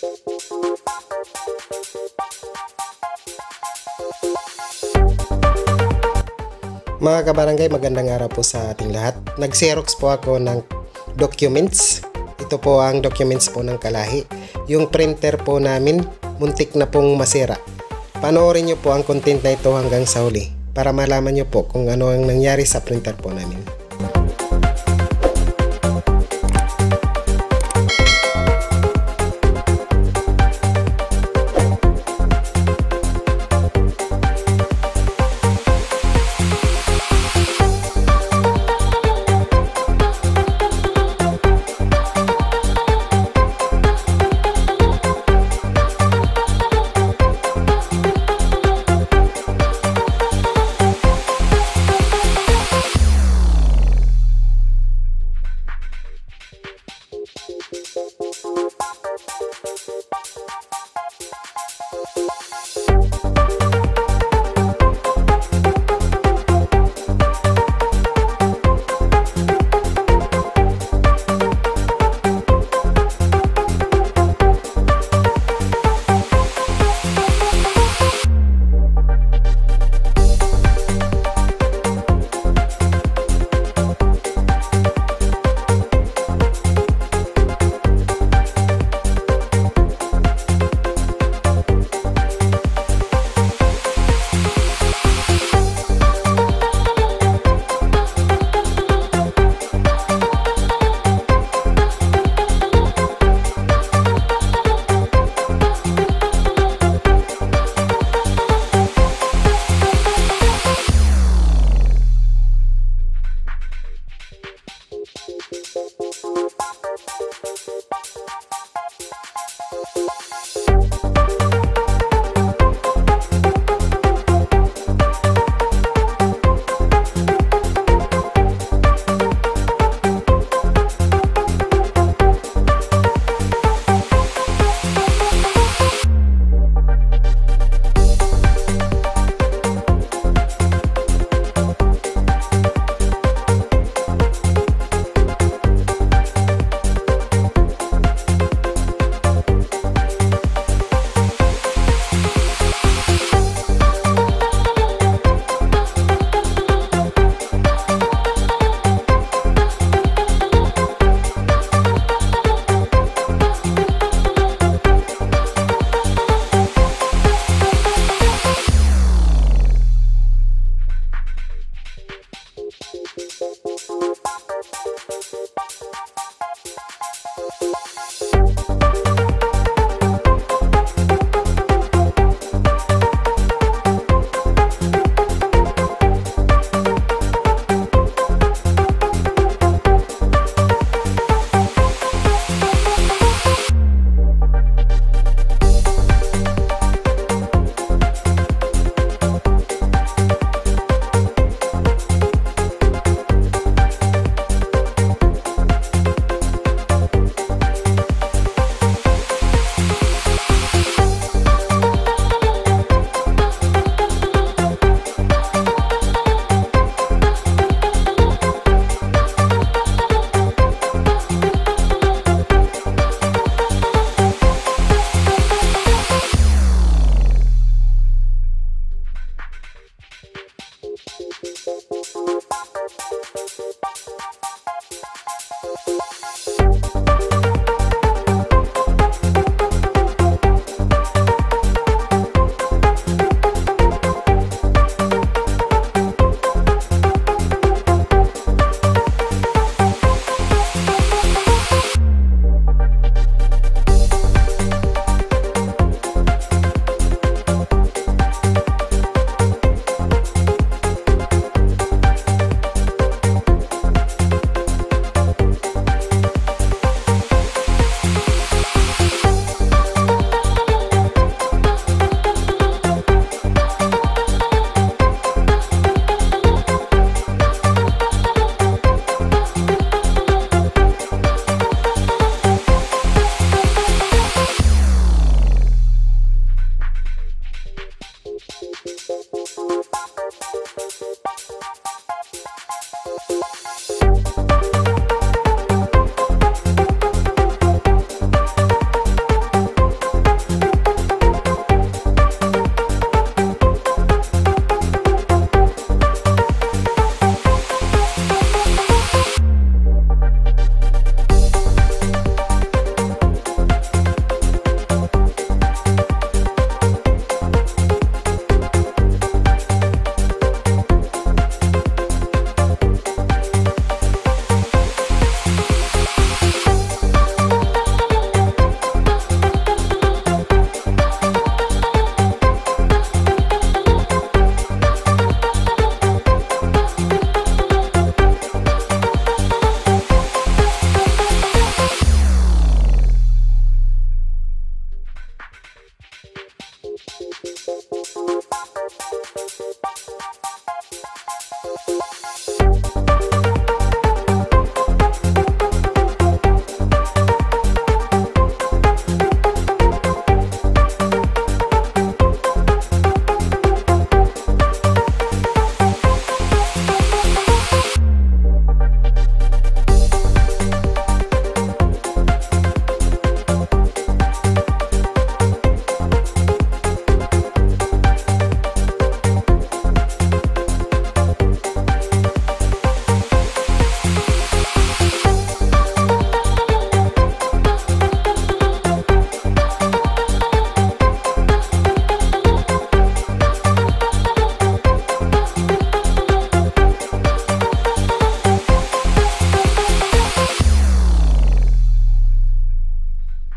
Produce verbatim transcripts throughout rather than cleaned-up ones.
Mga kabarangay, magandang araw po sa ating lahat. Nag-xerox po ako ng documents. Ito po ang documents po ng Kalahi. Yung printer po namin, muntik na pong masira. Panoorin nyo po ang content na ito hanggang sa huli para malaman nyo po kung ano ang nangyari sa printer po namin.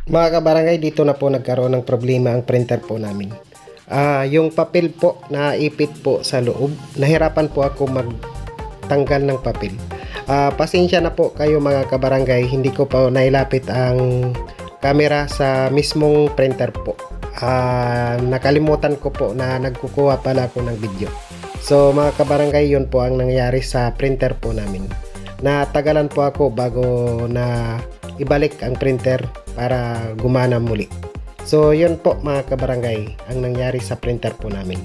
Mga kabarangay, dito na po nagkaroon ng problema ang printer po namin. Ah, yung papel po na ipit po sa loob, nahirapan po ako magtanggal ng papel. Ah, pasensya na po kayo mga kabarangay, hindi ko pa nailapit ang camera sa mismong printer po. Ah, nakalimutan ko po na nagkukuha pala ako ng video. So mga kabarangay, yun po ang nangyari sa printer po namin. Natagalan po ako bago na ibalik ang printer para gumana muli. So yun po mga kabarangay ang nangyari sa printer po namin.